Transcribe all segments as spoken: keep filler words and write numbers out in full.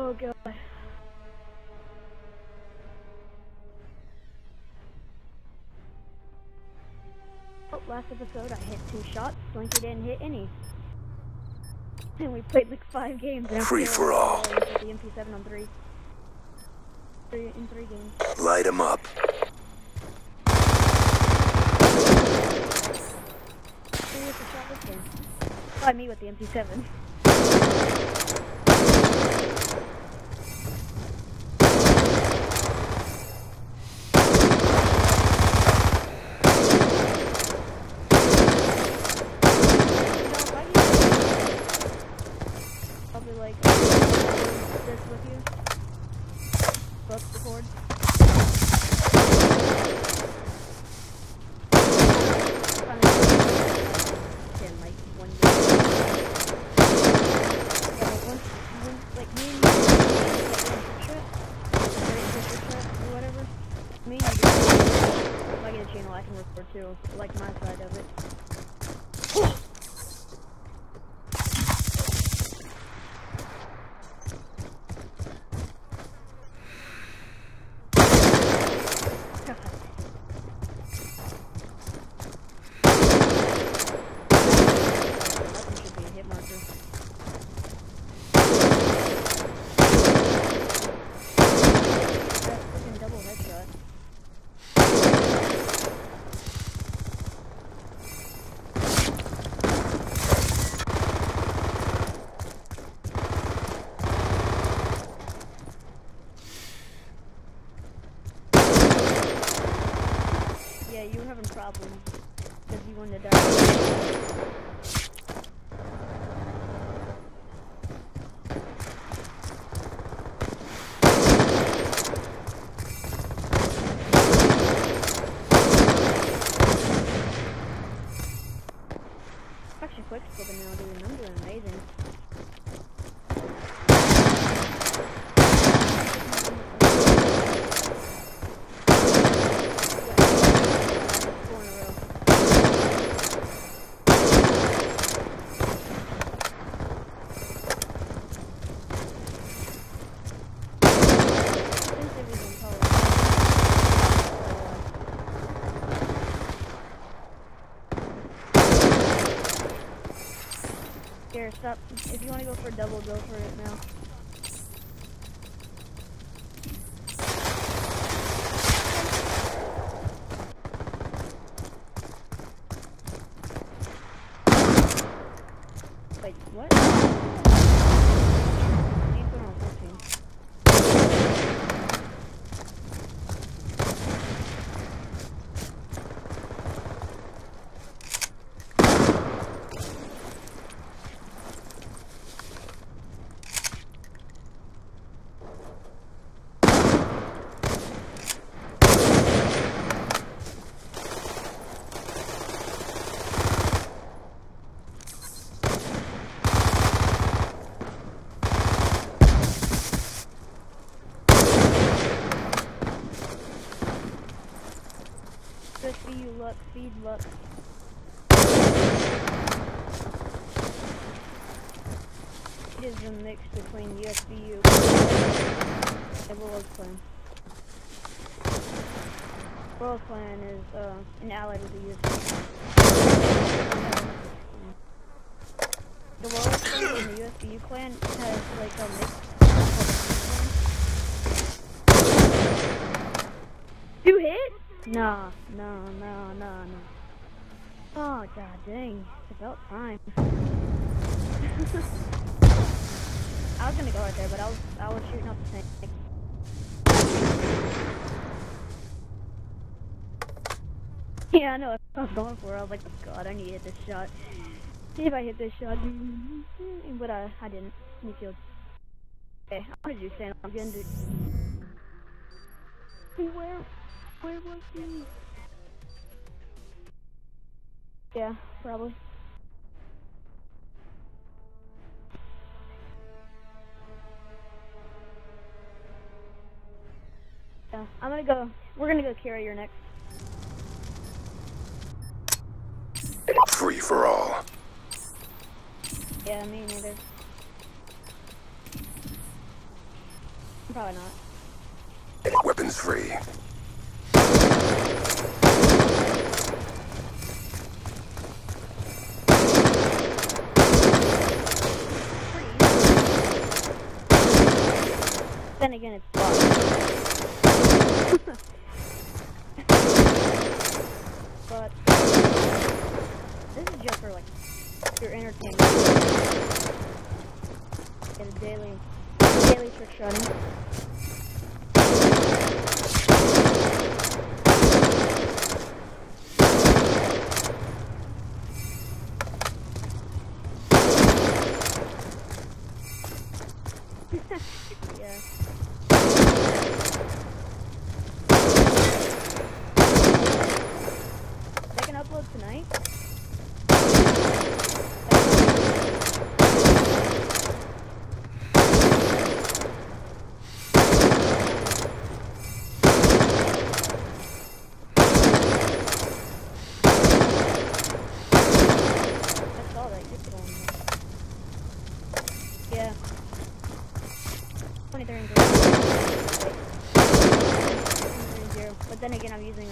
Oh god. Oh, last episode I hit two shots, Slinky didn't hit any. And we played like five games. And Free for all. With the M P seven on three. Three in three games. Light 'em up. Who was the shot this game? By me with the M P seven. Probably like this with you. Book the cord. Again, like one year. Yeah, like once, once, like me and you, like in a trip, or whatever. Me and you, if I get a channel, I can record too, like my side of it. Yeah, you were having problems because you wanted to die. Actually, quick scoping now, dude. I'm doing amazing. Here, stop. If you want to go for a double, go for it now. Wait, what? He's going on fourteen. UsVu luck, feed luck. It is a mix between UsVu and World's Clan. World's Clan is uh, an ally with the UsVu. The World's Clan and the UsVu clan has like a mix. Two hit? No, no, no, no, no. Oh, god dang. It's about time. I was gonna go right there, but I was, I was shooting up the tank. Yeah, I know what I was going for. I was like, oh god, I need to hit this shot. See if I hit this shot. But uh, I didn't. Me killed. Okay, I'm gonna do stand up again, dude. Where? Where was he? Yeah, probably. Yeah, I'm gonna go. We're gonna go carry your next. Free for all. Yeah, me neither. Probably not. Weapons free. Then again, it's blocked. But this is just for like your entertainment. Get a daily, daily trick shotting. Yeah. They can upload tonight. I saw that. You're going. Yeah. twenty-three and zero. twenty-three and zero. But then again, I'm using a.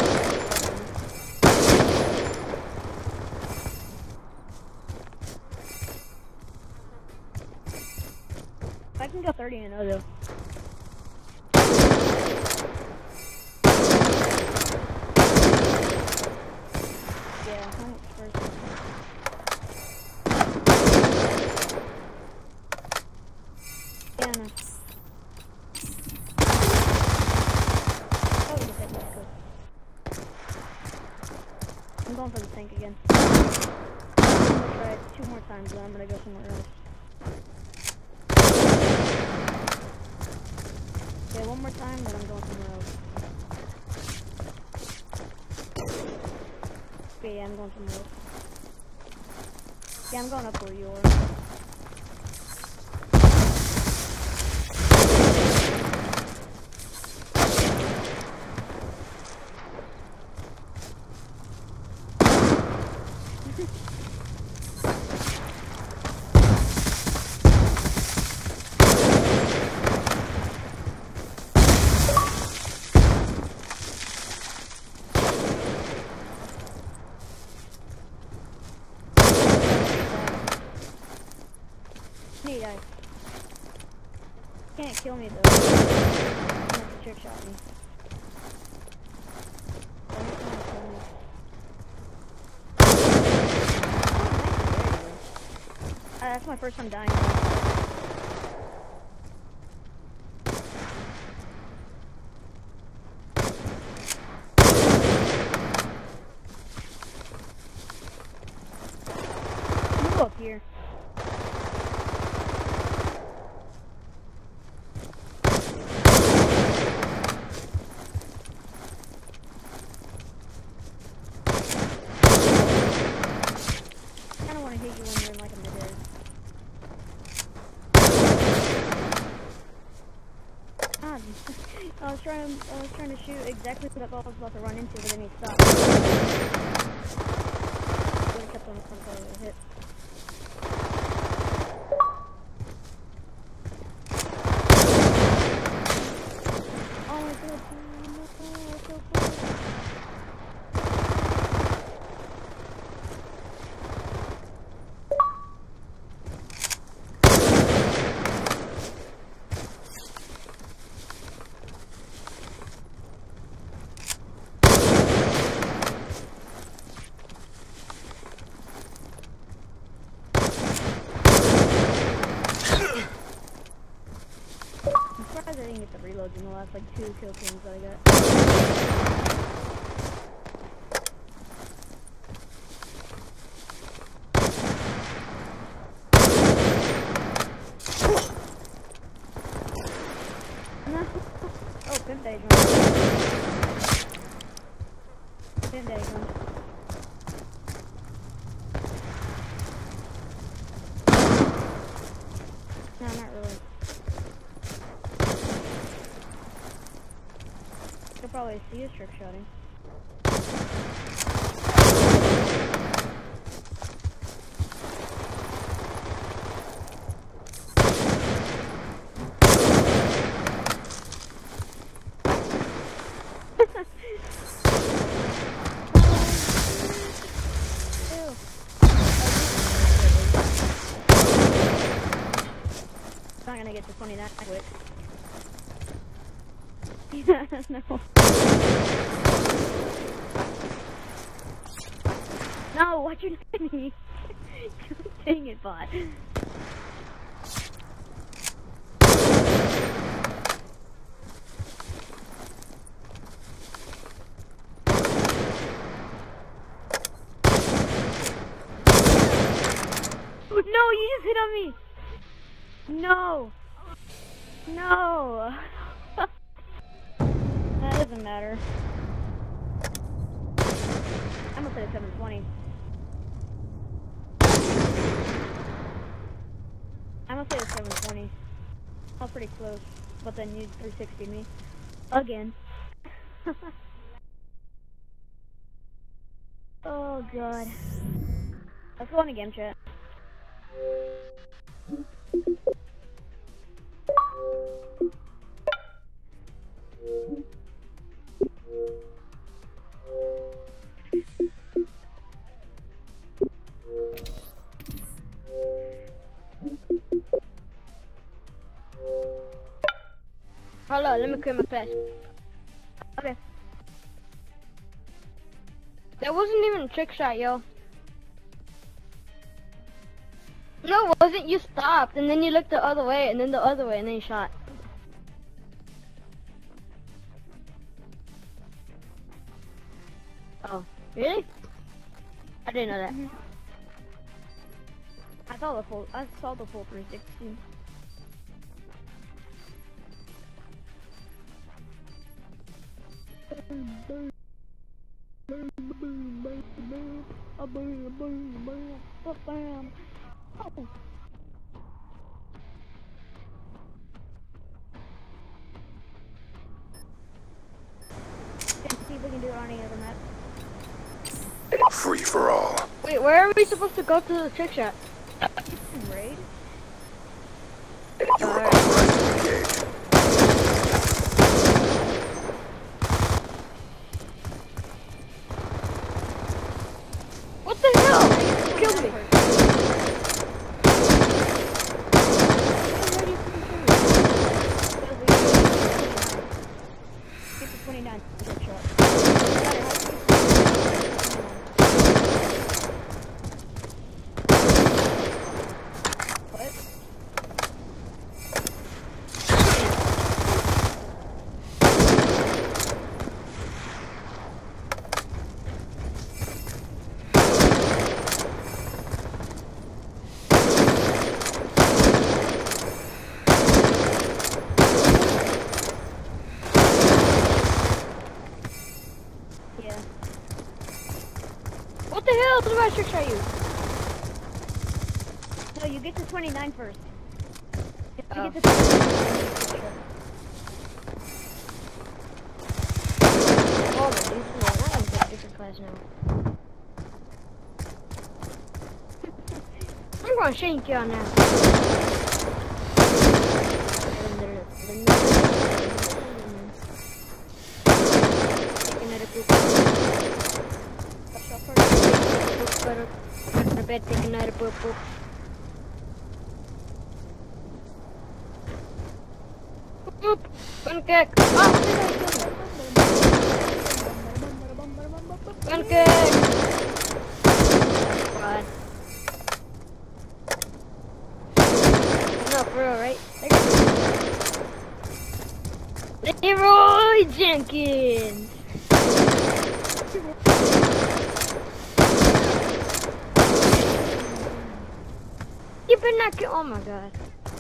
I can go thirty and oh though. Yeah, how much first? Yeah, no. Probably just hit this cook. I'm going for the tank again. I'm gonna try it two more times, then I'm gonna go somewhere else. Yeah, one more time, then I'm going somewhere else. Okay, yeah, I'm going somewhere else. Yeah, I'm going up where you are. Hey, guys. Can't kill me though. You have to trick shot me. Don't try to kill me. Uh, that's my first time dying. You go up here. I hate you when you're in like a mid-air. God, I was trying. I was trying to shoot exactly what that ball was about to run into, but then he stopped. Would have kept on the front side of the hit. Oh my god! No, so close. I didn't get the reloads in the last like two kill cams that I got. No. Oh, Pimpdaddy gun. Pimpdaddy gun. No, not really. You'll probably see us trick shotting. not gonna get to twenty-nine quick. No. No, why'd you hit me? Dang it, bot. No, you just hit on me. No. No. That doesn't matter. I'm gonna put it seven twenty. I'm gonna say it's seven twenty. I was pretty close, but then you three sixty me. Again. Oh god. Let's go on a game chat. Hold on, let me clear my class. Okay. That wasn't even a trick shot, yo. No, it wasn't. You stopped, and then you looked the other way, and then the other way, and then you shot. Oh, really? I didn't know that. Mm-hmm. I saw the full. I saw the full three sixty. Oh. Let's see if we can do it on any other map. Free for all. Wait, where are we supposed to go to the trick shot? Raid? You are authorized to engage. What the hell? You killed me. Get to twenty-nine. Trick shot. What? Yeah. What the hell? What about trick shot you? No, you get to twenty-nine first. You Oh. get to twenty-nine. Oh, my dude, I'm in a different class now. I'm gonna shank you on that. Take another poop. Go to bed, take another poop poop. Poop! Pancake! Oh! Pancake! God. No, for real, right? Leroy Jenkins! You better not kill. Oh my god.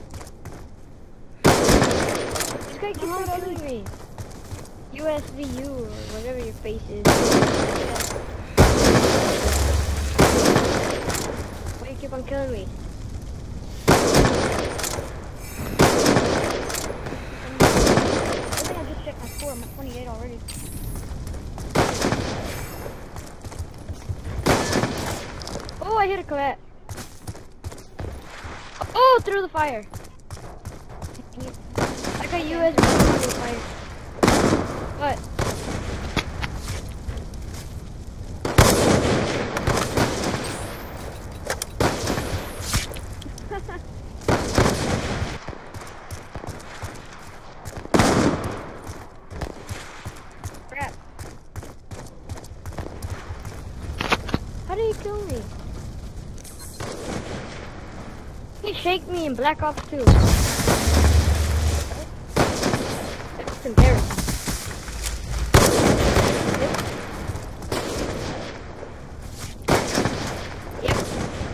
This guy keeps on killing me. UsVu or whatever your face is. Why do you keep on killing me? I think I just checked my score. I'm at twenty-eight already. Oh, I hit a colette. Oh, through the fire. I got U S B through the fire. What? shake me in Black Ops two. That's embarrassing. Yep. Yep.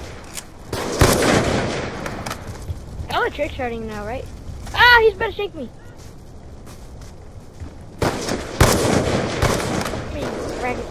Oh, trick shotting now, right? Ah, he's about to shake me. Me, ragged.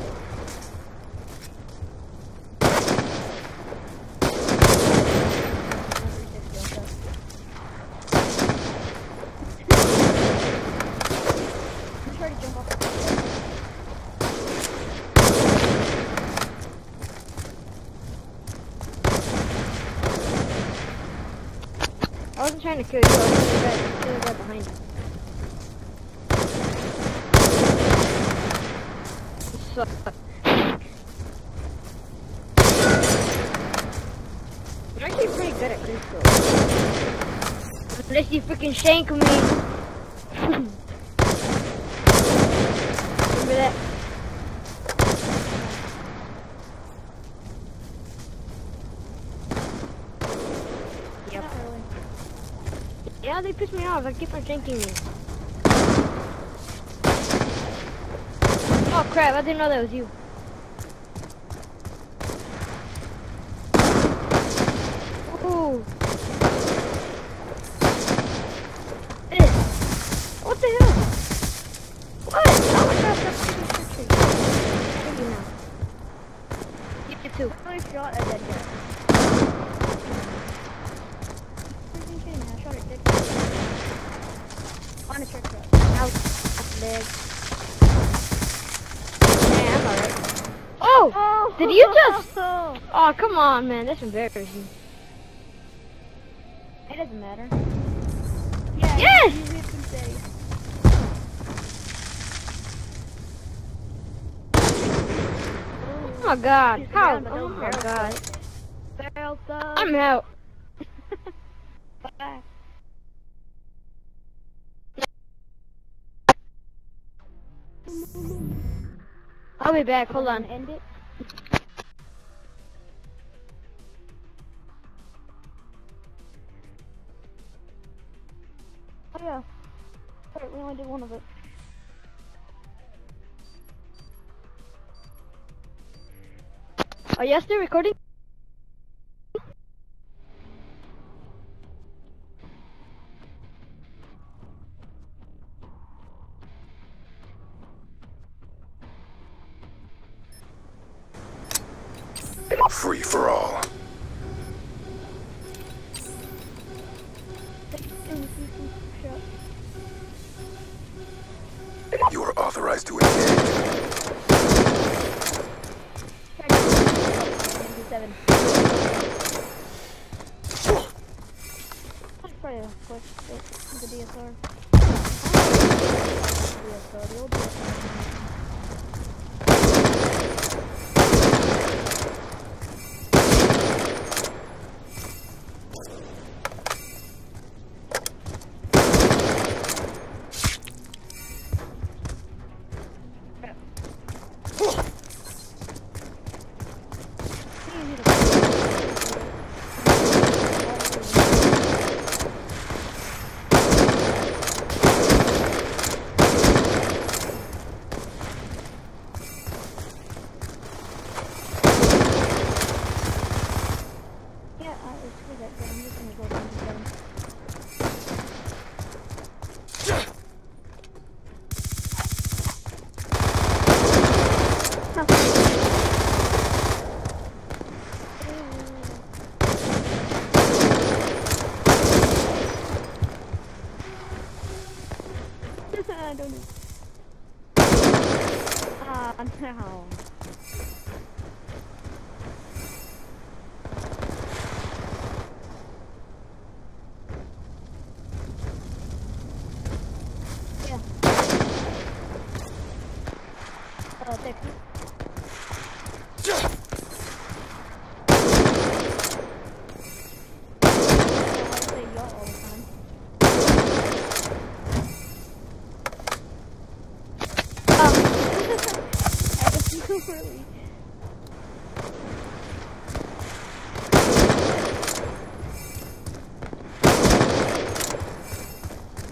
I wasn't trying to kill you, I was trying to kill the guy behind you. You suck. I'm actually pretty good at critical. Unless you freaking shank me. Remember that? Yep. Yeah, they pissed me off. I keep on shanking me. Oh crap, I didn't know that was you. Ooh. Eh. What the hell? What? Oh my gosh, that's freaking tricky. Thank you now. You get two. I shot a dead guy. Freaking kidding me, I shot a dead guy. On a trick shot. Ouch. That's big. Yeah, I'm alright. Oh! Oh! Did you just... Oh, come on, man. That's embarrassing. It doesn't matter. Yeah, Yes! you hit some steady. Oh my god. He's How? down, but Oh no my barrel god. Barrel thug. I'm out. Bye. I'll be back. Hold on. End it. Oh yeah. Alright, we only did one of it. Are you still recording? Free for all. You are authorized to engage. Seven. That's probably a quick with the D S R. D S R, the old D S R. I don't know. Ah, no. Yeah. Uh, text me.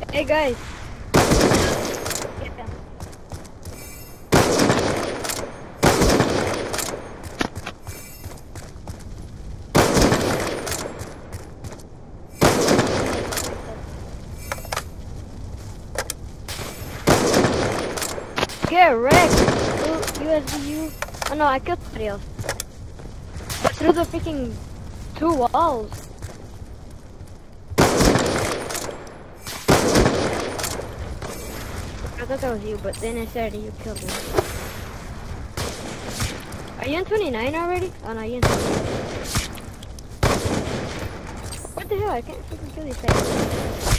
Hey guys. Yeah. Get wrecked. UsVu. Oh no, I killed somebody else. Through the freaking two walls. I thought that was you, but then I said you killed me. Are you in twenty-nine already? Oh no, you're in twenty-nine. What the hell? I can't freaking kill these guys.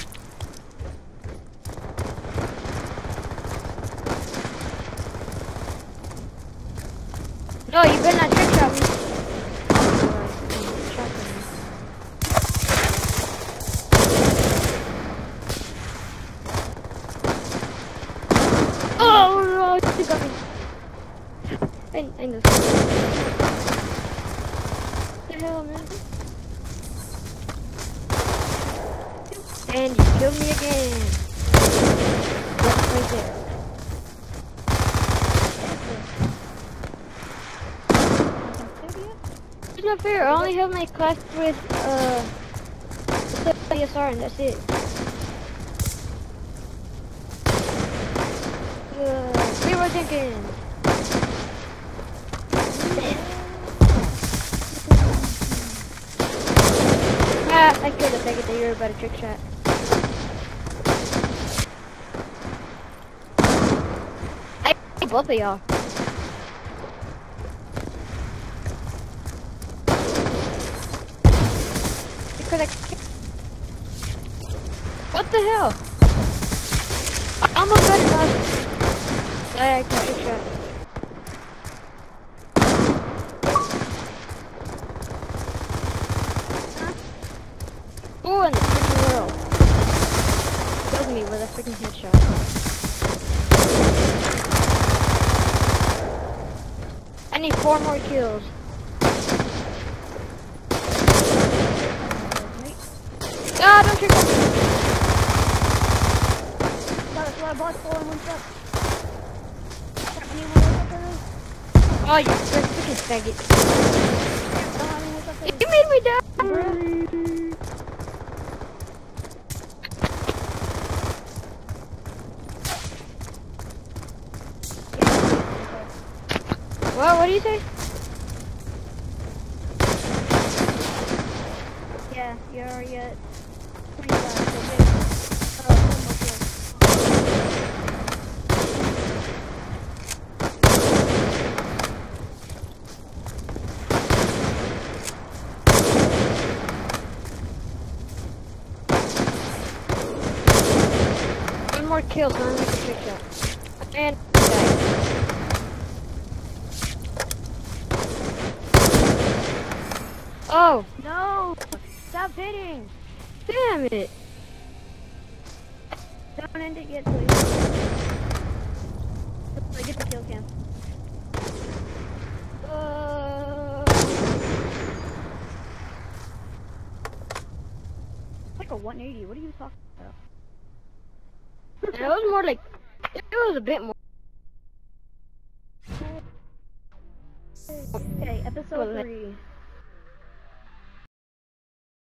No, you better not trick shot me. Oh no, he got me. I, I know. What the hell, man? And you killed me again. That's right there. It's not fair. I only have my class with uh C S R and that's it. Uh, zero Jenkins. Ah, I killed the second that you were about a trick shot. I killed both of y'all. What the hell? I'm a good enough. I can trick shot. Who in the freaking world killed me with a freaking headshot? I need four more kills. Ah, don't trick me. That's why I bought four in one shot. Oh, you freaking faggot. You made me die, bro. What? What do you say? Yeah, you're already at twenty-five. So uh, one more kill. One more kill, so I'm gonna make a trick shot. And oh No! Stop hitting! damn it! Don't end it yet, please. I get the kill cam. Uh, It's like a one eighty. What are you talking about? it was more like it was a bit more. Okay, episode three.